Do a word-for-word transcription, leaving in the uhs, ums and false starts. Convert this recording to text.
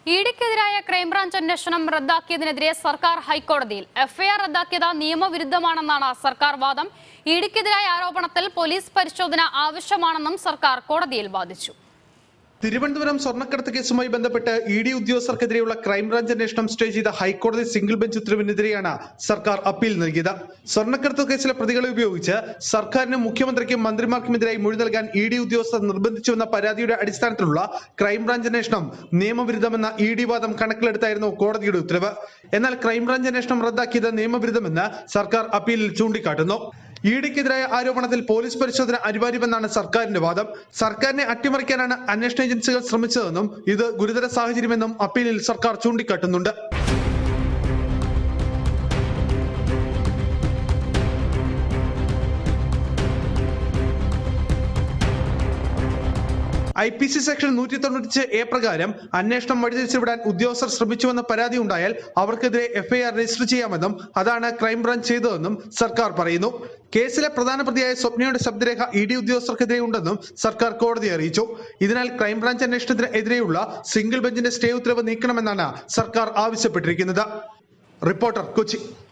ഇഡിക്കെതിരായ crime branch അന്വേഷണം റദ്ദാക്കിയതിനെതിരെ സർക്കാർ ഹൈക്കോടതിയിൽ. എഫ്ഐആർ റദ്ദാക്കിയത് നിയമവിരുദ്ധമാണെന്നാണ് സർക്കാർ വാദം. ഇഡിക്കെതിരായ ആരോപണത്തിൽ പോലീസ് പരിശോധന ആവശ്യമാണെന്നും സർക്കാർ കോടതിയിൽ വാദിച്ചു. തിരുവനന്തപുരം സ്വർണ്ണക്കടത്ത് കേസുമായി ബന്ധപ്പെട്ട് ഇ ഡി ഉദ്യോഗസ്ഥർക്കെതിരെയുള്ള ക്രൈംബ്രാഞ്ച് അന്വേഷണം സ്റ്റേ ചെയ്ത ഹൈക്കോടതി സിംഗിൾ ബെഞ്ച് ഉത്തരവിനെതിരെയാണ് സർക്കാർ അപ്പീൽ നൽകിയത്. സ്വർണ്ണക്കടത്ത് കേസിലെ പ്രതികളെ ഉപയോഗിച്ച് സർക്കാരിനും മുഖ്യമന്ത്രിക്കും മന്ത്രിമാർക്കുമെതിരായി മൊഴി നൽകാൻ ഇ ഡി ഉദ്യോഗസ്ഥർ നിർബന്ധിച്ചുവെന്ന പരാതിയുടെ അടിസ്ഥാനത്തിലുള്ള ക്രൈംബ്രാഞ്ച് അന്വേഷണം നിയമവിരുദ്ധമെന്ന ഇ ഡി വാദം കണക്കിലെടുത്തായിരുന്നു കോടതിയുടെ ഉത്തരവ്. എന്നാൽ ക്രൈംബ്രാഞ്ച് അന്വേഷണം റദ്ദാക്കിയത് നിയമവിരുദ്ധമെന്ന് സർക്കാർ അപ്പീലിൽ ചൂണ്ടിക്കാട്ടുന്നു. ഇഡിക്കെതിരായ ആരോപണത്തിൽ പോലീസ് പരിശോധന അനിവാര്യമെന്നാണ് സർക്കാരിന്റെ വാദം. സർക്കാരിനെ അട്ടിമറിക്കാനാണ് അന്വേഷണ ഏജൻസികൾ ശ്രമിച്ചതെന്നും ഇത് ഗുരുതര സാഹചര്യമെന്നും അപ്പീലിൽ സർക്കാർ ചൂണ്ടിക്കാട്ടുന്നുണ്ട്. ഐ പി സി സെക്ഷൻ നൂറ്റി തൊണ്ണൂറ്റി എ പ്രകാരം അന്വേഷണം വഴിതിരിച്ചുവിടാൻ ഉദ്യോഗസ്ഥർ ശ്രമിച്ചുവെന്ന പരാതി ഉണ്ടായാൽ അവർക്കെതിരെ എഫ്ഐആർ രജിസ്റ്റർ ചെയ്യാമെന്നും അതാണ് ക്രൈംബ്രാഞ്ച് ചെയ്തതെന്നും സർക്കാർ പറയുന്നു. കേസിലെ പ്രധാന പ്രതിയായ സ്വപ്നയുടെ ശബ്ദരേഖ ഇ ഡി ഉദ്യോഗസ്ഥർക്കെതിരെ ഉണ്ടെന്നും സർക്കാർ കോടതിയെ അറിയിച്ചു. ഇതിനാൽ ക്രൈംബ്രാഞ്ച് അന്വേഷണത്തിന് എതിരെയുള്ള സിംഗിൾ ബെഞ്ചിന്റെ സ്റ്റേ ഉത്തരവ് നീക്കണമെന്നാണ് സർക്കാർ ആവശ്യപ്പെട്ടിരിക്കുന്നത്. റിപ്പോർട്ടർ, കൊച്ചി.